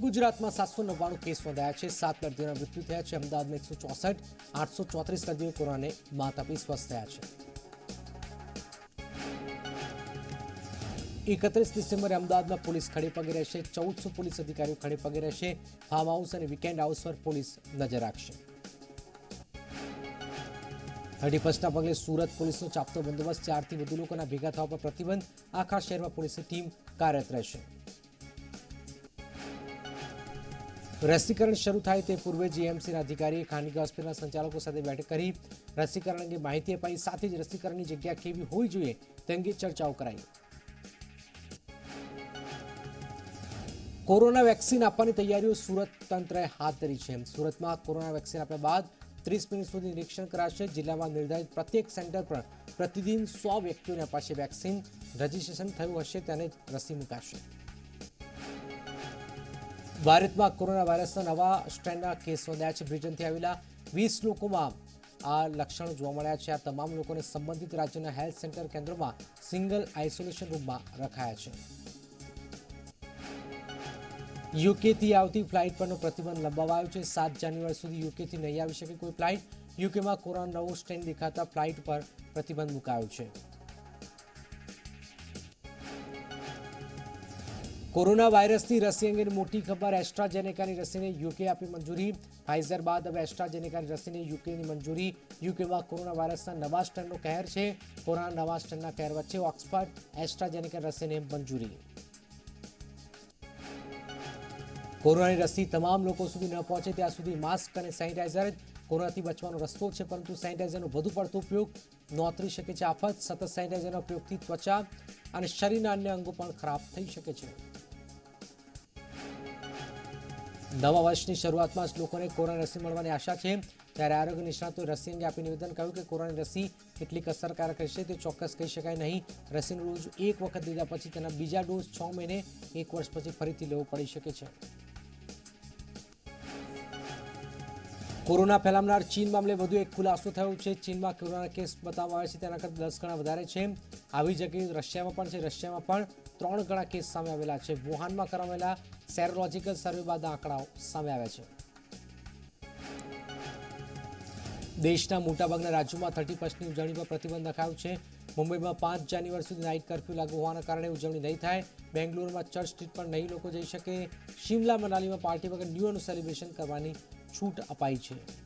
गुजरात में 799 केस नोंधाया है। 7 दर्दियों मृत्यु थया है। अमदावाद में 164, 834 दर्दियों कोरोना ने मात आपी स्वस्थ थया है। 31 डिसेम्बर अमदावाद में पुलिस खड़े पगे रहेशे। 1400 पुलिस अधिकारीओ खड़े पगे रहेशे। फार्म हाउस और वीकेंड हाउस पर पुलिस नजर राखशे। 31 पगले सूरत पुलिसनो चापतो बंदोबस्त। 4 થી વધુ લોકોના ભેગા થવા પર પ્રતિબંધ। આખા શહેરમાં પોલીસની ટીમ કાર્યરત રહેશે। રસીકરણ શરૂ થાય તે પૂર્વે જીએમસીના અધિકારીએ ખાનગી હોસ્પિટલના સંચાલકો સાથે બેઠક કરી રસીકરણ અંગે માહિતી અપાઈ। સાથે જ રસીકરણની જગ્યા કેવી હોવી જોઈએ તે અંગે ચર્ચાઓ કરાઈ। કોરોના વેક્સિન આપવાની તૈયારીઓ સુરત તંત્રએ હાથ ધરી છે। સુરતમાં કોરોના વેક્સિન આપ્યા બાદ 30 મિનિટ સુધી નિરીક્ષણ કરાશે। જિલ્લામાં નિર્ધારિત પ્રત્યેક સેન્ટર પર પ્રતિદિન 100 વ્યક્તિઓને અપાશે વેક્સિન। રજીસ્ટ્રેશન થયું હશે તેને રસી મુકાશે। भारत में कोरोना वायरस नवा स्ट्रेन केस नोंधाया है। ब्रिटन थी आवेला 20 लोगों में आ लक्षणों जोवा मळ्या छे। आ तमाम लोगों ने संबंधित राज्यों हेल्थ सेंटर केन्द्रों में सिंगल आइसोलेशन रूम में रखाया है। यूके थी आवती फ्लाइट पर प्रतिबंध लंबावायो छे। 7 जान्युआरी सुधी यूके थी नहीं आवी शके कोई फ्लाइट। यूके में कोरोना नवो स्ट्रेन देखाता फ्लाइट पर प्रतिबंध मुकायो छे। कोरोना वायरस की रसी अंगे मोटी खबर। एस्ट्राजेनेका रसी ने यूके आपी मंजूरी। फाइजर बाद अब एस्ट्राजेनेका रसी ने यूके की मंजूरी। यूके में कोरोना वायरस नवा स्ट्रेन कहर है। कोरोना नवा स्ट्रेन कहर वच्चे ऑक्सफर्ड एस्ट्राजेनेका रसी ने मंजूरी। कोरोना रसी तमाम लोगों सुधी न पहुंचे त्या सुधी मास्क और सेनिटाइजर कोरोना थी बचवानो रस्तो है। परंतु सेनिटाइजरनो વધુ પડતો उपयोग नोतरी शके छे आफत। सतत सेनिटाइजरनो उपयोगथी त्वचा और शरीરના अन्य अंगों पण खराब थई शके छे। नवा वर्षनी शुरुआतमां ज लोकोने कोरोना रसी मळवानी आशा है। त्यारे आरोग्य निष्णातोए रसी अंगे आपी निवेदन कर्युं के कोरोना रसी કેટલીક અસરકારક હશે તે ચોક્કસ કહી શકાય નહીં। રસીનો ડોઝ એક વખત લીધા પછી તેના બીજા ડોઝ 6 મહિને 1 વર્ષ પછી ફરીથી લેવો પડી શકે છે। कोरोना फैलावनार चीन मामले વધુ એક ખુલાસો થયો છે। ચીનમાં કોરોના કેસ બતાવવામાં આવે છે તેના કરતાં 10 ગણા વધારે છે। આવી જગ્યાએ રશિયામાં પણ છે। રશિયામાં પણ 3 ગણા કેસ સામે આવેલા છે। વુહાનમાં કરાવેલા સેરોલોજીકલ સર્વે બાદ આંકડાઓ સામે આવ્યા છે। દેશના મોટાભાગના રાજ્યોમાં 31મી ઉજવણી પર પ્રતિબંધ નખાયો છે। મુંબઈમાં 5 જાન્યુઆરી સુધી નાઇટ કર્ફ્યુ લાગુ હોવાના કારણે ઉજવણી નહીં થાય। બેંગલુરુમાં ચર્ચ સ્ટ્રીટ પર નહીં લોકો જઈ શકે। શિમલા મનાલીમાં પાર્ટી વગર ન્યૂ યરનું સેલિબ્રેશન કરવાની छूट अपाई है।